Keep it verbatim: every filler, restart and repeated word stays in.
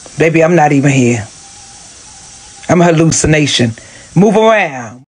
Baby, I'm not even here. I'm a hallucination. Move around.